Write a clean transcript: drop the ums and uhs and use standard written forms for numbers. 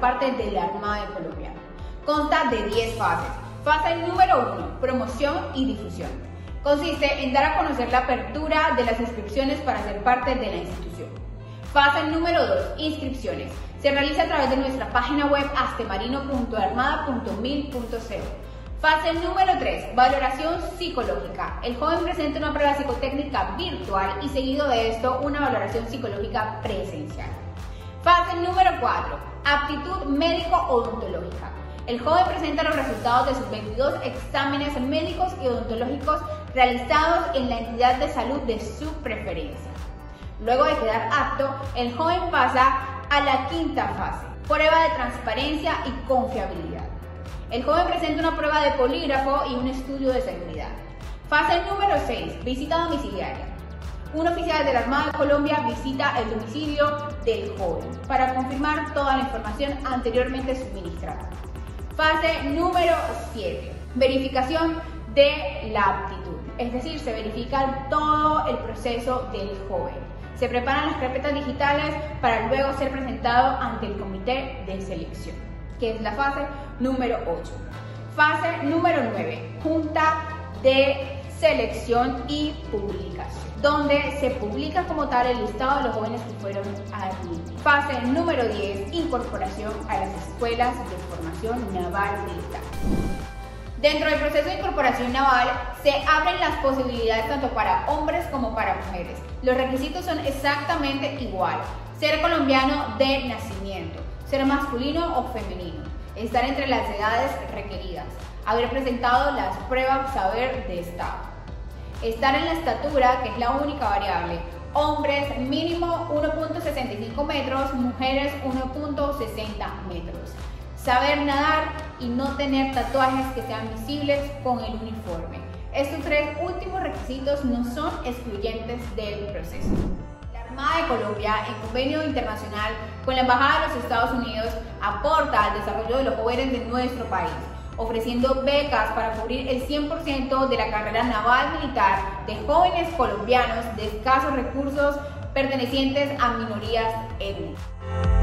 parte de la Armada de Colombia. Consta de 10 fases. Fase número 1, promoción y difusión. Consiste en dar a conocer la apertura de las inscripciones para ser parte de la institución. Fase número 2, inscripciones. Se realiza a través de nuestra página web astemarino.armada.mil.co. Fase número 3, valoración psicológica. El joven presenta una prueba psicotécnica virtual y seguido de esto una valoración psicológica presencial. Fase número 4, aptitud médico-odontológica. El joven presenta los resultados de sus 22 exámenes médicos y odontológicos realizados en la entidad de salud de su preferencia. Luego de quedar apto, el joven pasa a la quinta fase, prueba de transparencia y confiabilidad. El joven presenta una prueba de polígrafo y un estudio de seguridad. Fase número 6, visita domiciliaria. Un oficial de la Armada de Colombia visita el domicilio del joven para confirmar toda la información anteriormente suministrada. Fase número 7, verificación de la aptitud, es decir, se verifica todo el proceso del joven. Se preparan las carpetas digitales para luego ser presentado ante el comité de selección, que es la fase número 8. Fase número 9, junta de selección y publicación, donde se publica como tal el listado de los jóvenes que fueron admitidos. Fase número 10, incorporación a las escuelas de formación naval militar. Dentro del proceso de incorporación naval se abren las posibilidades tanto para hombres como para mujeres. Los requisitos son exactamente iguales: ser colombiano de nacimiento, ser masculino o femenino, estar entre las edades requeridas, haber presentado las pruebas saber de estado, estar en la estatura, que es la única variable. Hombres mínimo 1.65 metros, mujeres 1.60 metros. Saber nadar y no tener tatuajes que sean visibles con el uniforme. Estos tres últimos requisitos no son excluyentes del proceso. La Armada de Colombia, en convenio internacional con la Embajada de los Estados Unidos, aporta al desarrollo de los jóvenes de nuestro país, ofreciendo becas para cubrir el 100% de la carrera naval militar de jóvenes colombianos de escasos recursos pertenecientes a minorías étnicas.